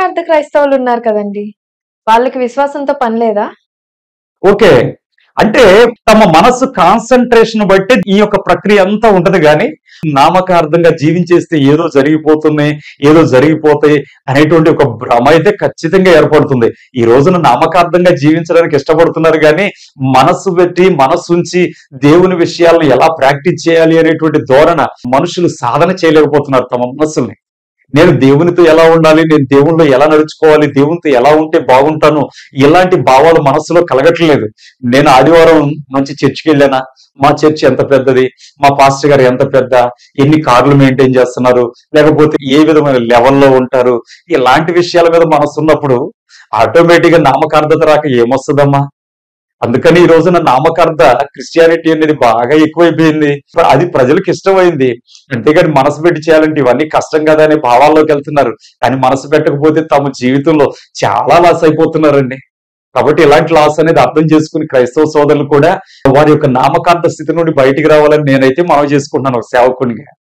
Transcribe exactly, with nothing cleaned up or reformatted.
నామకార్థ క్రైస్తవులు ఉన్నారు కదండి. వాళ్ళకి విశ్వాసంతో పని లేదా? ఓకే. అంటే తమ మనస్సు కాన్సంట్రేషన్ బట్టి ఈ యొక్క ప్రక్రియ అంతా ఉంటది గాని, నామకార్థంగా జీవించేస్తే ఏదో జరిగిపోతున్నాయి, ఏదో జరిగిపోతాయి అనేటువంటి ఒక భ్రమ అయితే ఖచ్చితంగా ఏర్పడుతుంది. ఈ రోజున నామకార్థంగా జీవించడానికి ఇష్టపడుతున్నారు గాని, మనస్సు పెట్టి, మనస్సుంచి దేవుని విషయాలను ఎలా ప్రాక్టీస్ చేయాలి అనేటువంటి ధోరణ మనుషులు సాధన చేయలేకపోతున్నారు తమ మనస్సుల్ని. నేను దేవునితో ఎలా ఉండాలి, నేను దేవునిలో ఎలా నడుచుకోవాలి, దేవునితో ఎలా ఉంటే బాగుంటాను, ఇలాంటి భావాలు మనస్సులో కలగట్లేదు. నేను ఆదివారం మంచి చర్చికి వెళ్ళానా, మా చర్చ్ ఎంత పెద్దది, మా పాస్టర్ గారు ఎంత పెద్ద, ఎన్ని కార్లు మెయింటైన్ చేస్తున్నారు, లేకపోతే ఏ విధమైన లెవెల్లో ఉంటారు, ఇలాంటి విషయాల మీద మనసు ఉన్నప్పుడు ఆటోమేటిక్ గా నామకార్థత రాక ఏమొస్తుందమ్మా? అందుకని ఈ రోజున నామకార్థ క్రిస్టియానిటీ అనేది బాగా ఎక్కువైపోయింది. అది ప్రజలకు ఇష్టమైంది. అంతేగాని మనసు పెట్టి చేయాలంటే ఇవన్నీ కష్టం కదా అనే భావాల్లోకి వెళ్తున్నారు. కానీ మనసు పెట్టకపోతే తమ జీవితంలో చాలా లాస్ అయిపోతున్నారండి. కాబట్టి ఇలాంటి లాస్ అనేది అర్థం చేసుకుని క్రైస్తవ సోదరులు కూడా వారి యొక్క నామకార్థ స్థితి నుండి బయటికి రావాలని నేనైతే మనవి చేసుకుంటున్నాను ఒక సేవకునిగా.